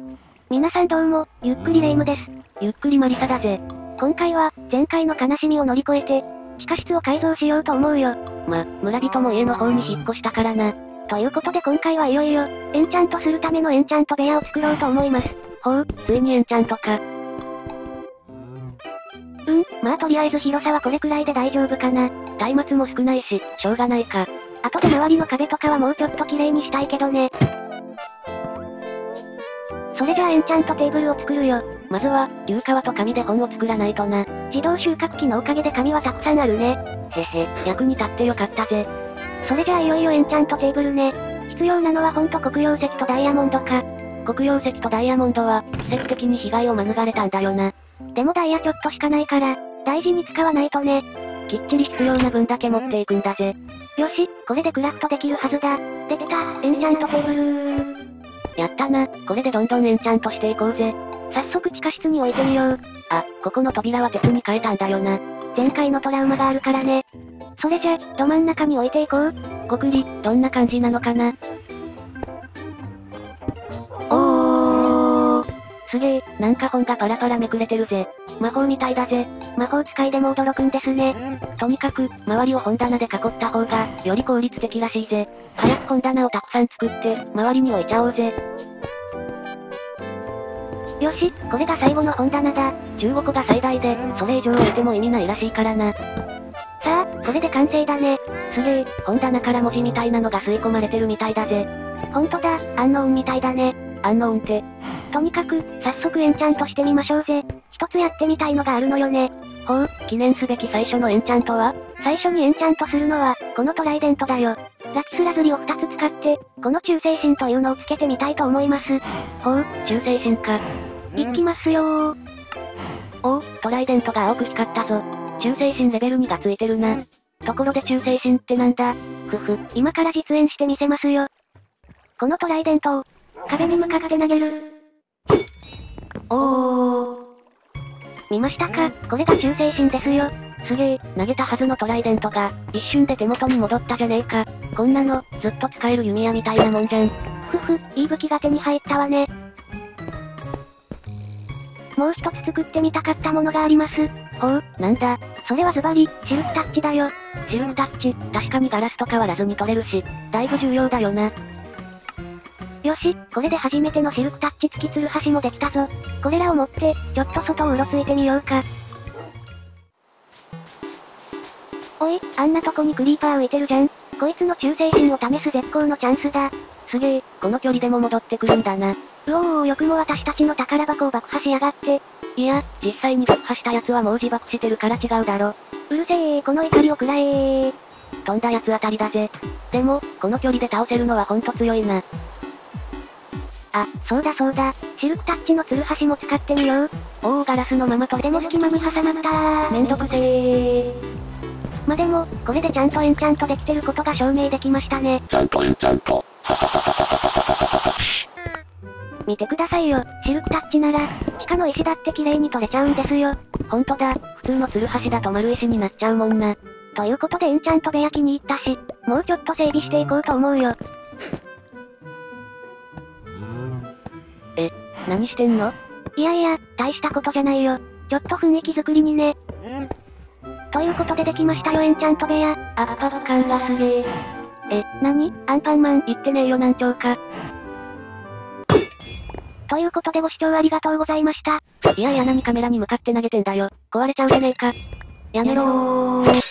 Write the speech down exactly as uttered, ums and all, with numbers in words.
皆さんどうも、ゆっくりレ夢ムです。 ゆっくりマリサだぜ。 今回は、前回の悲しみを乗り越えて、地下室を改造しようと思うよ。 ま、村人も家の方に引っ越したからな。 ということで今回はいよいよ、エンチャントするためのエンチャント部屋を作ろうと思います。 ほう、ついにエンチャントか。 うん、まあとりあえず広さはこれくらいで大丈夫かな。 松明も少ないし、しょうがないか。 あとで周りの壁とかはもうちょっと綺麗にしたいけどね。それじゃあエンチャントテーブルを作るよ。 まずは、流川と紙で本を作らないとな。 自動収穫機のおかげで紙はたくさんあるね。 へへ、役に立ってよかったぜ。 それじゃあいよいよエンチャントテーブルね。必要なのは本と黒曜石とダイヤモンドか。 黒曜石とダイヤモンドは、奇跡的に被害を免れたんだよな。 でもダイヤちょっとしかないから、大事に使わないとね。 きっちり必要な分だけ持っていくんだぜ。 よし、これでクラフトできるはずだ。できた、エンチャントテーブル。 やったな、これでどんどんエンチャントしていこうぜ。 早速地下室に置いてみよう。 あ、ここの扉は鉄に変えたんだよな。 前回のトラウマがあるからね。それじゃ、ど真ん中に置いていこう。 ごくり、どんな感じなのかな。おー。すげえ、なんか本がパラパラめくれてるぜ。魔法みたいだぜ。 魔法使いでも驚くんですね。 とにかく、周りを本棚で囲った方が、より効率的らしいぜ。早く本棚をたくさん作って、周りに置いちゃおうぜ。 よし、これが最後の本棚だ。 じゅうごこが最大で、それ以上置いても意味ないらしいからな。 さあ、これで完成だね。 すげえ、本棚から文字みたいなのが吸い込まれてるみたいだぜ。 ほんとだ、アンノーンみたいだね。 アンノーンって。 とにかく、早速エンチャントしてみましょうぜ。一つやってみたいのがあるのよね。 ほう、記念すべき最初のエンチャントは？ 最初にエンチャントするのは、このトライデントだよ。ラキスラズリをふたつ使って、この忠誠心というのをつけてみたいと思います。 ほう、忠誠心か。 いきますよー。 おお、トライデントが青く光ったぞ。忠誠心レベルにがついてるな。ところで忠誠心ってなんだ？ ふふ、今から実演してみせますよ。このトライデントを、壁に向かって投げる。 おー。 見ましたか？これが忠誠心ですよ。 すげえ、投げたはずのトライデントが、一瞬で手元に戻ったじゃねえか。こんなの、ずっと使える弓矢みたいなもんじゃん。 ふふ、いい武器が手に入ったわね。もう一つ作ってみたかったものがあります。 ほう、なんだ。 それはズバリ、シルクタッチだよ。 シルクタッチ、確かにガラスと変わらずに取れるし、だいぶ重要だよな。 よし、これで初めてのシルクタッチ付きツルハシもできたぞ。これらを持って、ちょっと外をうろついてみようか。おい、あんなとこにクリーパー浮いてるじゃん。こいつの忠誠心を試す絶好のチャンスだ。 すげえ、この距離でも戻ってくるんだな。 うおー、よくも私たちの宝箱を爆破しやがって。 いや、実際に爆破した奴はもう自爆してるから違うだろ。 うるせえー、この怒りをくらえー。 飛んだ奴あたりだぜ。でも、この距離で倒せるのはほんと強いな。 あ、そうだそうだ。シルクタッチのツルハシも使ってみよう。 おー、ガラスのまま取れでも隙間に挟まったー。 めんどくせー。 までも、これでちゃんとエンチャントできてることが証明できましたね。 ちゃんとエンチャント。 見てくださいよ、シルクタッチなら、地下の石だって綺麗に取れちゃうんですよ。 ほんとだ、普通のツルハシだと丸石になっちゃうもんな。 ということでエンチャント部屋気に入ったし、もうちょっと整備していこうと思うよ。 え、何してんの？ いやいや、大したことじゃないよ。ちょっと雰囲気作りにね。ということでできましたよエンチャント部屋。 あっぱっ感がすげー。 え、なに？アンパンマン言ってねえよ難聴か。 ということでご視聴ありがとうございました。 いやいや何カメラに向かって投げてんだよ。壊れちゃうじゃねえか。やめろー。